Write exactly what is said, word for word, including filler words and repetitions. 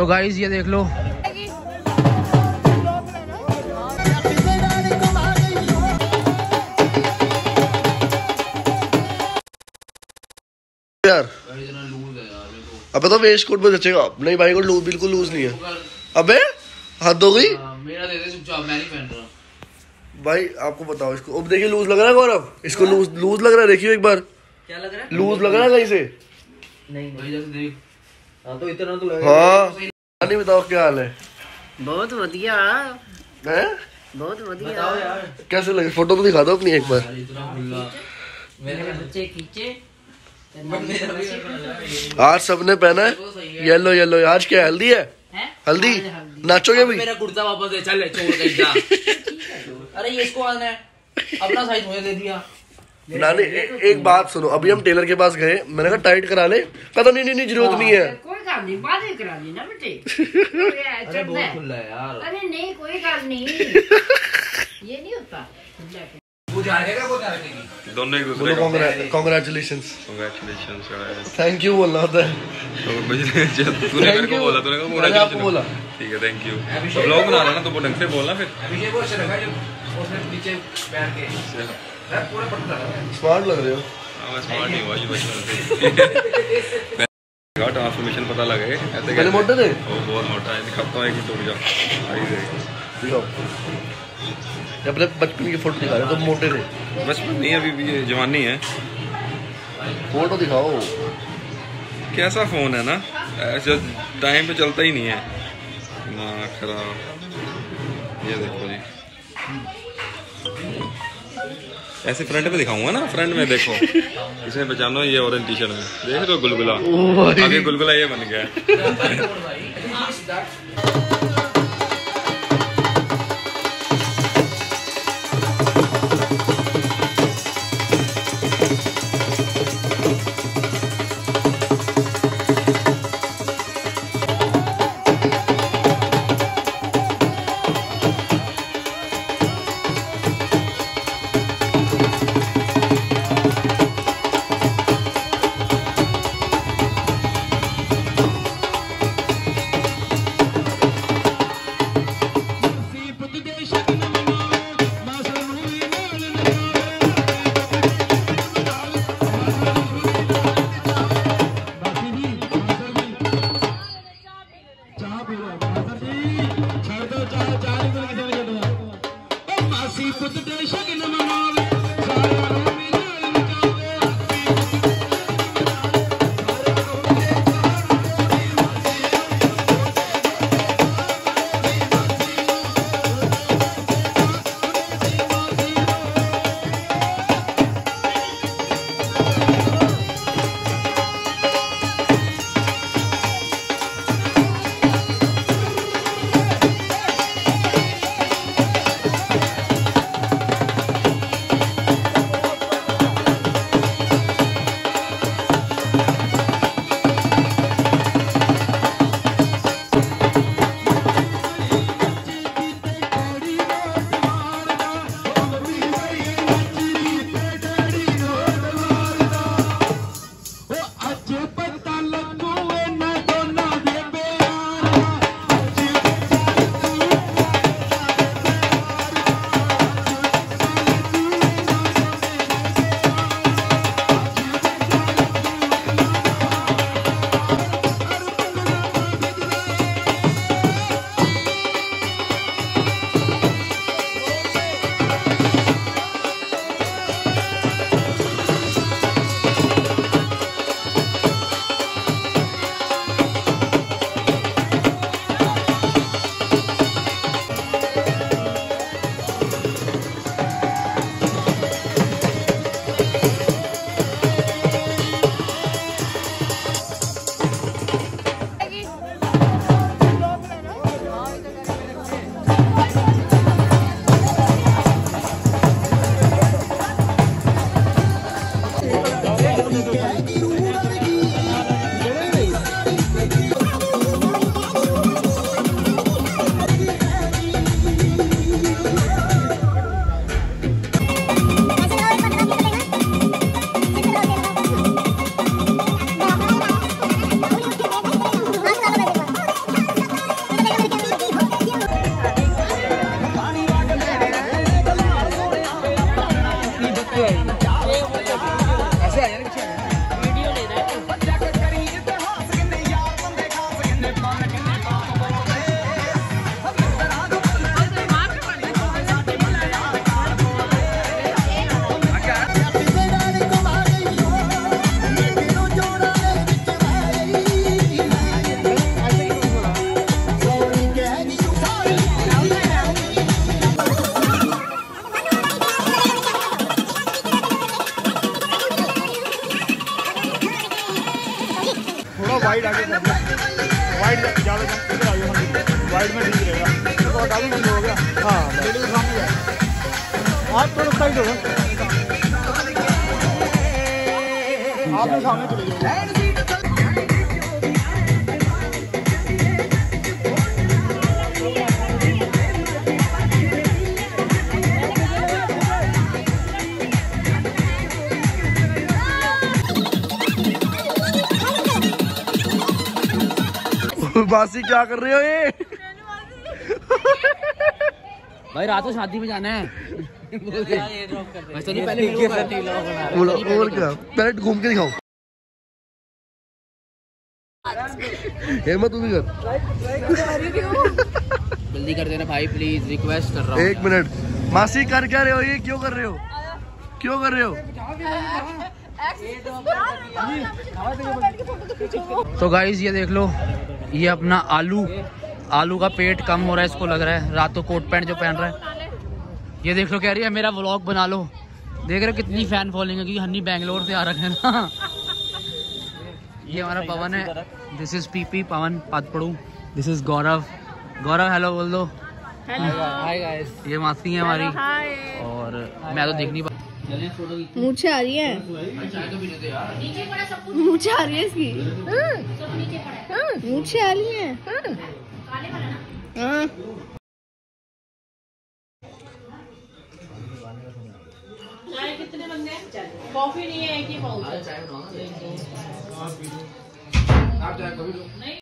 तो गाइस ये देख लो, यार अबे तो वेस्ट कोट में जचेगा। नहीं भाई को लूज, बिल्कुल लूज नहीं है। अबे हद हो गई। मेरा दे दे चुपचाप, मैं नहीं पहन रहा भाई। आपको बताओ इसको, अब देखिए लूज लग रहा है गौरव, इसको लूज लूज लग रहा है। देखिए एक बार, क्या लग रहा है? लूज लग रहा है कहीं से। नहीं भाई जैसे देख, हां तो इतना तो लग हाँ नहीं बताओ क्या हाल है? बहुत बढ़िया है, बहुत बढ़िया। बताओ यार कैसे लगे? फोटो तो दिखा दो अपनी एक बार। इतना खुला मेरे बच्चे खींचे। आज सबने पहना है येलो येलो। आज क्या हल्दी है? हल्दी नाचोगे भी? मेरा कुर्ता वापस दे, चल छोड़ कहीं जा। अरे ये इसको आना है, अपना साइज मुझे दे दिया। नानी एक बात सुनो, अभी हम टेलर के पास गए, मैंने कहा टाइट करा ले, कहता नहीं नहीं नहीं जरूरत नहीं है। कोई गल नहीं, बाद में करा लेना बेटे। अरे बहुत खुला है यार। अरे नहीं कोई गल नहीं, ये नहीं होता। वो जाएगा वो जाएगी दोनों एक दूसरे को कांग्रेचुलेशंस कांग्रेचुलेशंस यार। थैंक यू बोलना होता है। तो तूने मेरे को बोला, तूने कहा कांग्रेचुलेशंस बोला, ठीक है थैंक यू। अब ब्लॉग बना रहा ना तो वो ढंग से बोलना फिर। अभिषेक को अच्छा लगा जब उसने नीचे बैठ के यार पूरा पटका लगा। स्मार्ट लग रहे हो। हां मैं स्मार्ट नहीं हुआ ये बचपन से। का ट्रांसफॉर्मेशन पता लगे ऐसे पहले मोटे थे, वो बहुत मोटा है। दिखाता हूं एक मिनट रुक जा। आई देख दिखाओ अपने बचपन की फोटो दिखा रहे हो, तो मोटे थे। बचपन नहीं अभी भी ये जवानी है। फोटो दिखाओ। कैसा फोन है ना, ऐसे टाइम पे चलता ही नहीं है ना, खराब। ये देखो जी, ऐसे फ्रंट पे दिखाऊंगा ना, फ्रंट में देखो इसमें पहचानो ये ऑरेंज टी शर्ट में देख तो गुलगुला, आगे गुलगुला ये बन गया। वाइड आगे कर दिया, वाइड ज़्यादा इधर आ जाओ, वाइड में ठीक रहेगा। तो हटा दूँ बंद हो गया। हाँ बिल्कुल सामने जाए, आप थोड़ा साइड हो गए, आपने सामने चले जाओ। बासी क्या कर रहे हो ये? भाई रात को शादी में जाना है। वैसे नहीं पहले बोलो और क्या, पहले घूम के दिखाओ। हेमंत तू भी कर, जल्दी कर देना भाई प्लीज, रिक्वेस्ट कर रहा हूँ। एक मिनट। मासी कर क्या रहे हो ये? क्यों कर रहे हो? क्यों कर रहे हो? तो गाइज ये देख लो, ये अपना आलू आलू का पेट कम हो रहा है, इसको लग रहा है। रात को कोट पैंट जो पहन रहा है, ये देख लो, कह रही है मेरा व्लॉग बना लो। देख रहे हो कितनी फैन फॉलोइंग है, क्योंकि हन्नी बैंगलोर से आ रखे हैं ना। ये हमारा पवन है, this is PP Pavan Patpadu, this is Gaurav. Gaurav hello बोल दो। हाय गाइस, ये मासी है हमारी, और मैं तो देख नहीं पा। मूछे आ रही है, मूछे आ रही है इसकी, मूछे आ रही है। हाँ कितने बंदे हैं? कॉफी नहीं है, एक ही बहुत है।